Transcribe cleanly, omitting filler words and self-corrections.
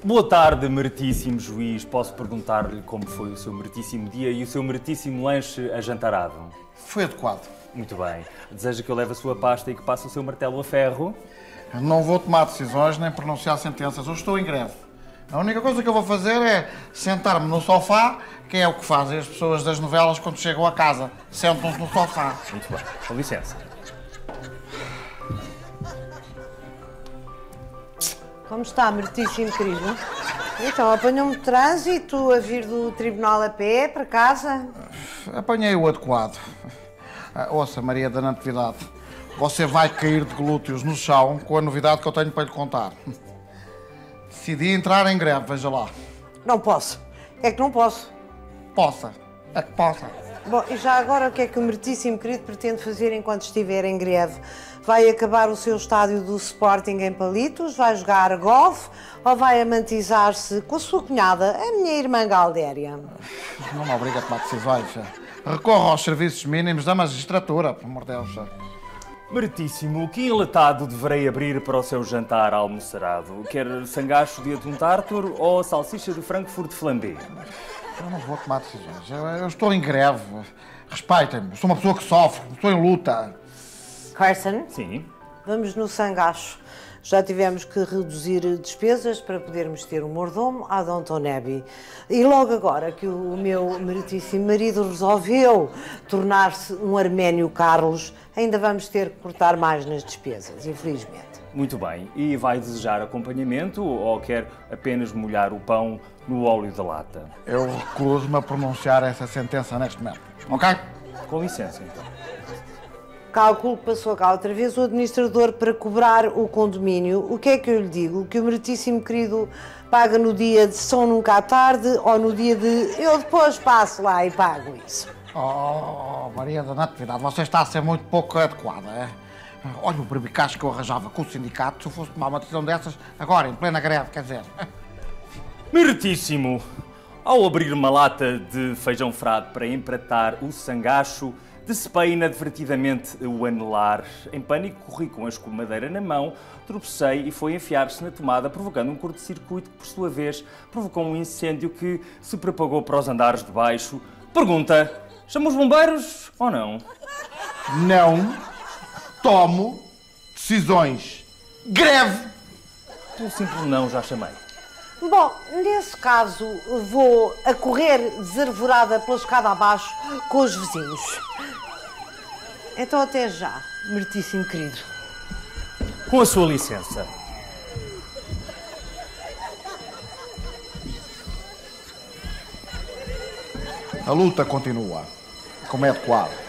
Boa tarde, meritíssimo juiz. Posso perguntar-lhe como foi o seu meritíssimo dia e o seu meritíssimo lanche ajantarado? Foi adequado. Muito bem. Deseja que eu leve a sua pasta e que passe o seu martelo a ferro? Não vou tomar decisões nem pronunciar sentenças. Eu estou em greve. A única coisa que eu vou fazer é sentar-me no sofá, que é o que fazem as pessoas das novelas quando chegam a casa. Sentam-se no sofá. Muito bem. Com licença. Como está, meritíssimo querido? Então, apanhou-me de trânsito a vir do tribunal a pé para casa? Apanhei o adequado. Ouça, Maria da Natividade, você vai cair de glúteos no chão com a novidade que eu tenho para lhe contar. Decidi entrar em greve, veja lá. Não posso. É que não posso. Possa. É que possa. Bom, e já agora o que é que o meritíssimo querido pretende fazer enquanto estiver em greve? Vai acabar o seu estádio do Sporting em Palitos? Vai jogar golfe? Ou vai amantizar-se com a sua cunhada, a minha irmã Galdéria? Não me obriga a tomar decisões. Recorra aos serviços mínimos da magistratura, por amor de Deus. Meritíssimo, que enlatado deverei abrir para o seu jantar almoçarado? Quer sangacho de atum tártaro ou salsicha de Frankfurt flambé? Eu não vou tomar decisões. Eu estou em greve. Respeitem-me. Sou uma pessoa que sofre. Estou em luta. Carson? Sim. Vamos no sangacho. Já tivemos que reduzir despesas para podermos ter um mordomo à Downton Abbey. E logo agora que o meu meritíssimo marido resolveu tornar-se um Arménio Carlos, ainda vamos ter que cortar mais nas despesas, infelizmente. Muito bem. E vai desejar acompanhamento ou quer apenas molhar o pão no óleo da lata? Eu recuso-me a pronunciar essa sentença neste momento. Ok? Com licença, então. Calculo que passou cá outra vez o administrador para cobrar o condomínio. O que é que eu lhe digo? Que o meritíssimo querido paga no dia de São Nunca à Tarde ou no dia de eu depois passo lá e pago isso? Oh, Maria da Natividade, você está a ser muito pouco adequada, é? Olha o berbicacho que eu arranjava com o sindicato se eu fosse tomar uma decisão dessas agora, em plena greve, quer dizer. Meritíssimo! Ao abrir uma lata de feijão frado para empratar o sangacho, decepei inadvertidamente o anelar. Em pânico, corri com a escumadeira na mão, tropecei e foi enfiar-se na tomada, provocando um curto-circuito que, por sua vez, provocou um incêndio que se propagou para os andares de baixo. Pergunta, chamam os bombeiros ou não? Não tomo decisões. Greve! Pelo simples não, já chamei. Bom, nesse caso, vou a correr desarvorada pela escada abaixo com os vizinhos. Então até já, meritíssimo querido. Com a sua licença. A luta continua, como é adequado.